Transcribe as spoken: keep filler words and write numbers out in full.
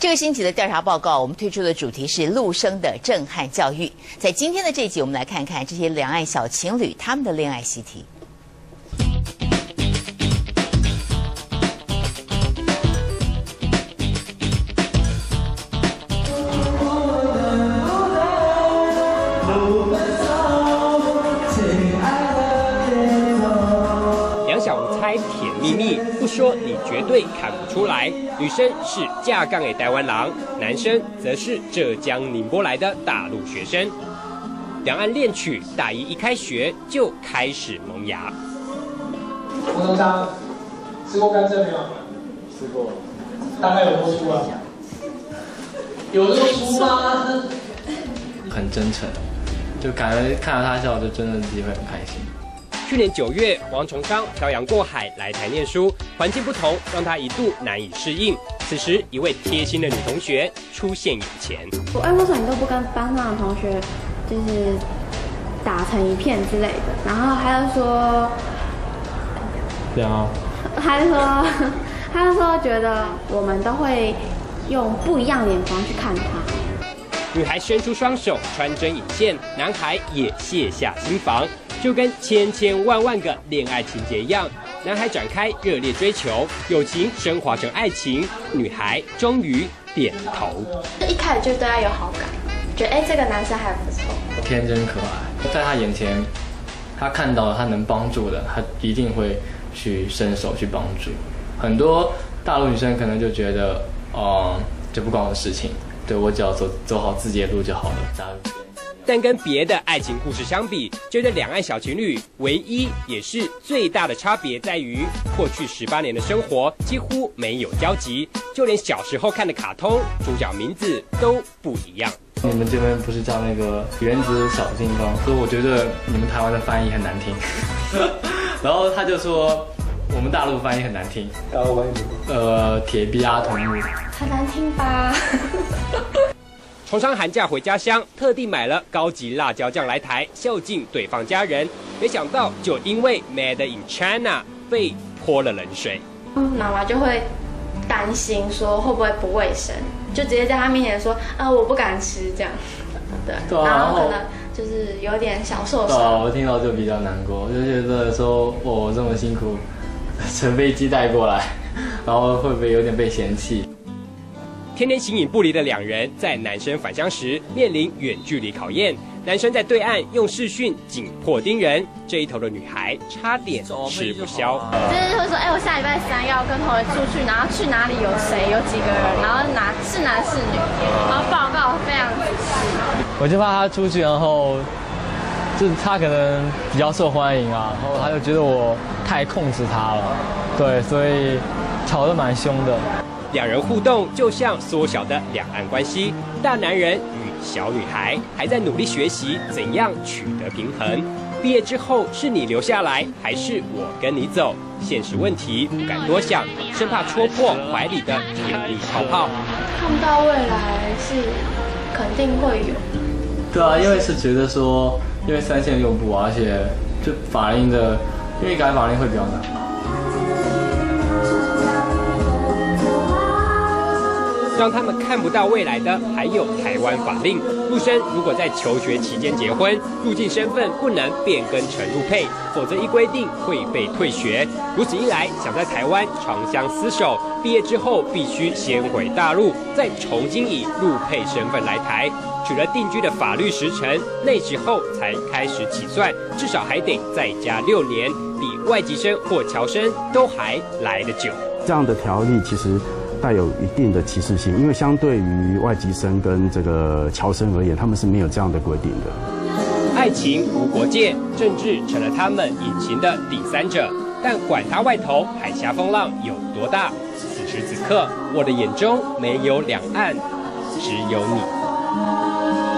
这个星期的调查报告，我们推出的主题是陆生的震撼教育。在今天的这一集，我们来看看这些两岸小情侣他们的恋爱习题。 甜蜜蜜，不说你绝对看不出来。女生是架杠的台湾郎，男生则是浙江宁波来的大陆学生。两岸恋曲大一一开学就开始萌芽。 吴东章，吃过甘蔗没有？吃过。大概有多粗啊？有多粗吗？ 很真诚，就感觉看到他笑，就真的自己会很开心。 去年九月，王崇商漂洋过海来台念书，环境不同，让他一度难以适应。此时，一位贴心的女同学出现眼前。 我哎，为什么你都不跟班上的同学就是打成一片之类的？然后他就说， 对啊， 他就说，他就说觉得我们都会用不一样的眼光去看他。 女孩伸出双手穿针引线，男孩也卸下心防。就跟千千万万个恋爱情节一样，男孩展开热烈追求，友情升华成爱情，女孩终于点头。 一开始就对他有好感，觉得哎、欸、这个男生还不错， 天真可爱，在他眼前，他看到了他能帮助的，他一定会去伸手去帮助。很多大陆女生可能就觉得，哦、嗯，这不关我的事情，对我只要走走好自己的路就好了。大陆。 但跟别的爱情故事相比，这对两岸小情侣唯一也是最大的差别在于，过去十八年的生活几乎没有交集，就连小时候看的卡通主角名字都不一样。 你们这边不是叫那个原子小金刚，所以我觉得你们台湾的翻译很难听。然后他就说我们大陆翻译很难听，大陆翻译呃铁臂阿童木， 很难听吧？ 崇商寒假回家乡，特地买了高级辣椒酱来台孝敬对方家人，没想到就因为 Made in China 被泼了冷水。 妈妈就会担心说会不会不卫生，就直接在他面前说啊我不敢吃这样，对，对啊、然后可能就是有点小受伤。 对啊，我听到就比较难过，就觉得说我这么辛苦乘飞机带过来，然后会不会有点被嫌弃？ 天天形影不离的两人，在男生返乡时面临远距离考验。男生在对岸用视讯紧迫盯人，这一头的女孩差点吃不消。 就是会说，哎、欸，我下礼拜三要跟同学出去，然后去哪里有谁，有几个人，然后哪是男是女，然后报告非常仔细。 我就怕他出去，然后就是他可能比较受欢迎啊，然后他就觉得我太控制他了，对，所以吵得蛮凶的。 两人互动就像缩小的两岸关系，大男人与小女孩还在努力学习怎样取得平衡。毕业之后是你留下来，还是我跟你走？现实问题不敢多想，生怕戳破怀里的甜蜜泡泡。 看不到未来是肯定会有。 对啊，因为是觉得说，因为三线用不，而且就法令的，因为改法令会比较难。 让他们看不到未来的还有台湾法令，陆生如果在求学期间结婚，入境身份不能变更成陆配，否则一规定会被退学。如此一来，想在台湾长相厮守，毕业之后必须先回大陆，再重新以陆配身份来台，取了定居的法律时程，那时候才开始起算，至少还得再加六年，比外籍生或侨生都还来得久。 这样的条例其实带有一定的歧视性，因为相对于外籍生跟这个侨生而言，他们是没有这样的规定的。 爱情无国界，政治成了他们隐形的第三者。但管他外头海峡风浪有多大，此时此刻，我的眼中没有两岸，只有你。